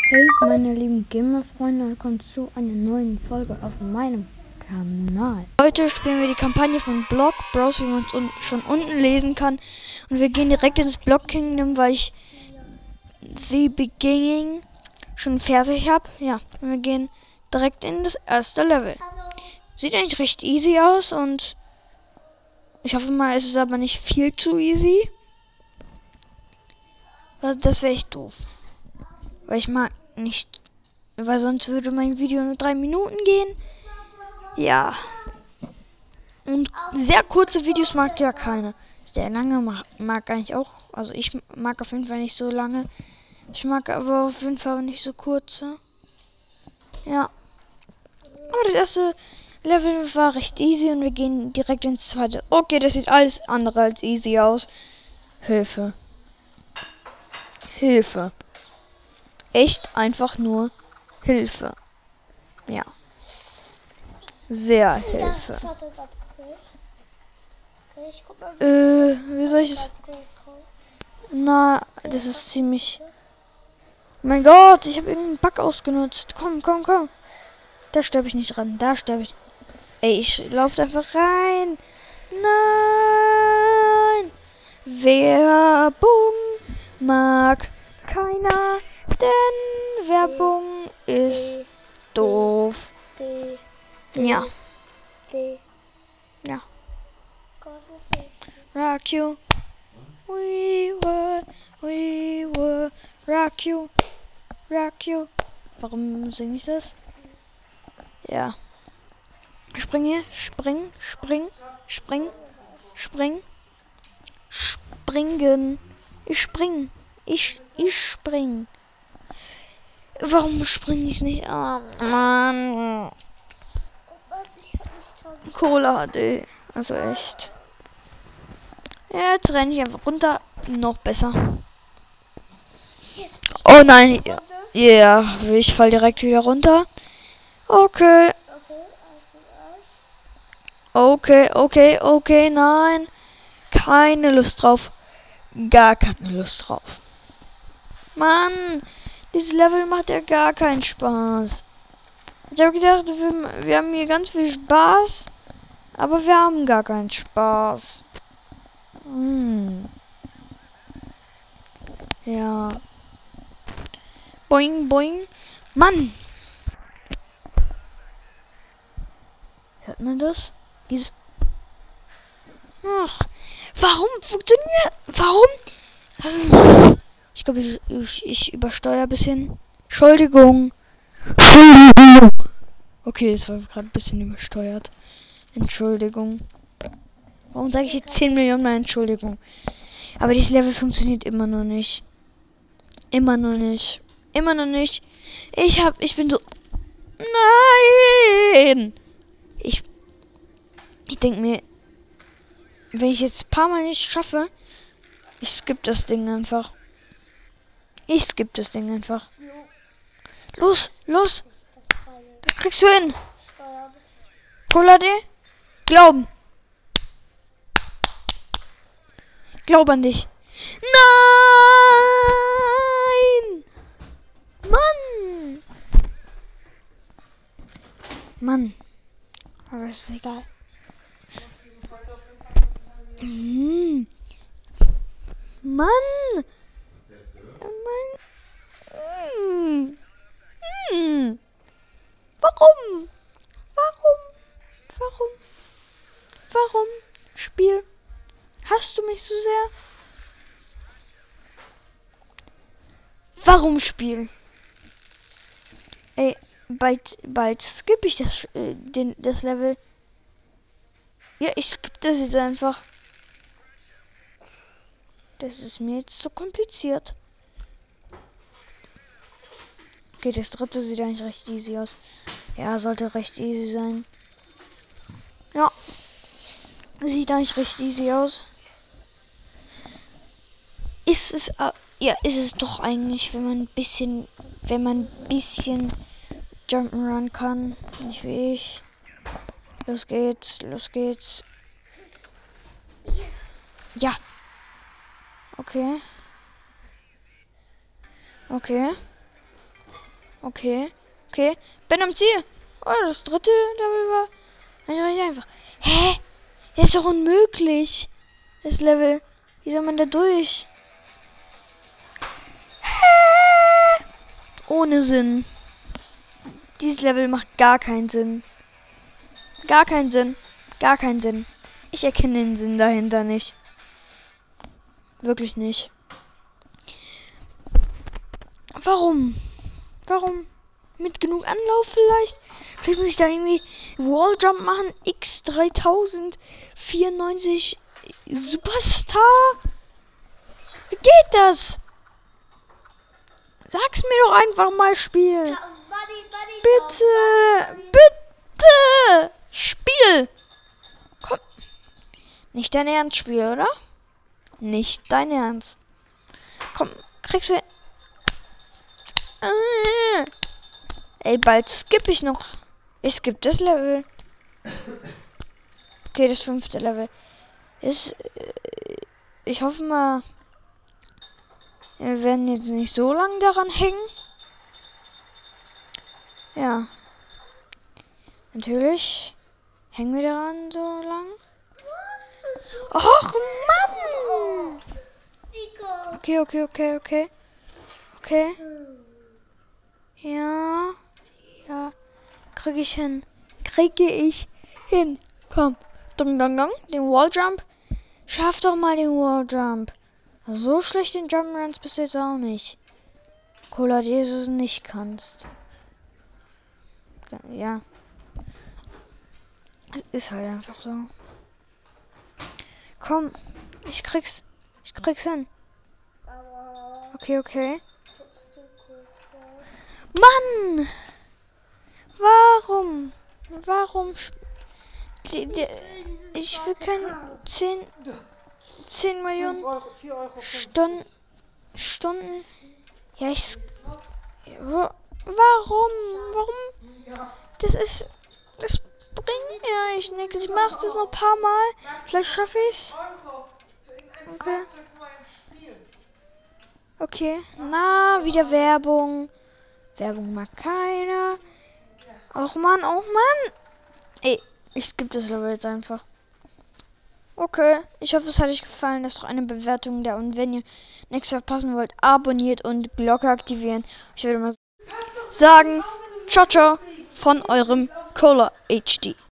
Hey, meine lieben Gamer-Freunde, willkommen zu einer neuen Folge auf meinem Kanal. Heute spielen wir die Kampagne von Block Bros, wie man es schon unten lesen kann. Und wir gehen direkt ins Block Kingdom, weil ich The Beginning schon fertig habe. Ja, und wir gehen direkt in das erste Level. Sieht eigentlich recht easy aus und ich hoffe mal, es ist aber nicht viel zu easy. Das wäre echt doof. Weil ich mag nicht, weil sonst würde mein Video nur 3 Minuten gehen. Ja. Und sehr kurze Videos mag ja keine. Sehr lange mag eigentlich auch. Also ich mag auf jeden Fall nicht so lange. Ich mag aber auf jeden Fall nicht so kurze. Ja. Aber das erste Level war recht easy und wir gehen direkt ins zweite. Okay, das sieht alles andere als easy aus. Hilfe. Hilfe. Echt einfach nur Hilfe. Ja. Sehr Hilfe. Wie soll ich es? Na, das ist ziemlich... Mein Gott, ich habe irgendeinen Bug ausgenutzt. Komm. Da sterbe ich nicht ran. Da sterbe ich. Ey, ich laufe einfach rein. Nein. Werbung mag keiner, denn Werbung ist doof. Ja. Ja. Rock you. We were rock you. Warum singe ich das? Ja. Spring hier. Springen. Springen. Ich spring. Ich spring. Warum springe ich nicht? Ah, Mann. Cola HD. Also echt. Ja, jetzt renne ich einfach runter. Noch besser. Oh nein. Ja, ich fall direkt wieder runter. Okay. Okay, nein. Keine Lust drauf. Gar keine Lust drauf. Mann, dieses Level macht ja gar keinen Spaß. Ich habe gedacht, wir haben hier ganz viel Spaß, aber wir haben gar keinen Spaß. Ja. Boing, boing. Mann! Hört man das? Dieses... Ach, warum funktioniert... Warum? Ich glaube, ich übersteuere ein bisschen. Entschuldigung. Okay, das war gerade ein bisschen übersteuert. Entschuldigung. Warum sage ich jetzt 10 Millionen Mal Entschuldigung? Aber dieses Level funktioniert immer noch nicht. Immer noch nicht. Ich bin so... Nein! Ich denke mir, wenn ich jetzt ein paar Mal nicht schaffe, ich skippe das Ding einfach. Los! Das kriegst du hin! Cola D? Glauben! Glaub an dich! Nein! Mann! Aber ist egal. Mann! Warum? Spiel? Hasst du mich so sehr? Warum Spiel? Ey, bald skippe ich das Level. Ja, ich skippe das jetzt einfach. Das ist mir jetzt so kompliziert. Okay, das dritte sieht eigentlich recht easy aus. Ja, sollte recht easy sein. Ja. Sieht eigentlich recht easy aus. Ist es doch eigentlich, wenn man ein bisschen Jump'n'Run kann. Nicht wie ich. Los geht's. Ja. Okay. Okay. Okay. Bin am Ziel. Oh, das dritte Level war recht einfach. Hä? Das ist doch unmöglich. Das Level. Wie soll man da durch? Hä? Ohne Sinn. Dieses Level macht gar keinen Sinn. Gar keinen Sinn. Gar keinen Sinn. Ich erkenne den Sinn dahinter nicht. Wirklich nicht. Warum? Warum? Mit genug Anlauf vielleicht? Vielleicht muss ich da irgendwie Walljump machen. X3094 Superstar? Wie geht das? Sag's mir doch einfach mal, Spiel. Bitte. Bitte. Spiel. Komm. Nicht dein Ernst, Spiel, oder? Nicht dein Ernst. Komm, kriegst du... Ey, bald skippe ich noch. Ich skippe das Level. Okay, das 5. Level. Ist... ich hoffe mal... wir werden jetzt nicht so lange daran hängen. Ja. Natürlich hängen wir daran so lang. Och, Mann! Okay. Okay. Ja. Kriege ich hin. Komm. Dong. Den Walljump. Schaff doch mal den Walljump. So schlecht den Jump'n'Runs bist du jetzt auch nicht. Cola, Jesus nicht kannst. Ja. Es ist halt einfach so. Komm. Ich krieg's hin. Okay. Mann! Warum? Ich will kein 10 Millionen Stunden. Ja, warum? Das bringt mir eigentlich nichts. Ich mach das noch ein paar Mal. Vielleicht schaffe ich's. Okay. Na, wieder Werbung. Werbung mag keiner. Och Mann. Ey, ich skippe das Level jetzt einfach. Okay, ich hoffe, es hat euch gefallen. Lasst doch eine Bewertung da. Und wenn ihr nichts verpassen wollt, abonniert und Glocke aktivieren. Ich würde mal sagen, ciao von eurem Cola HD.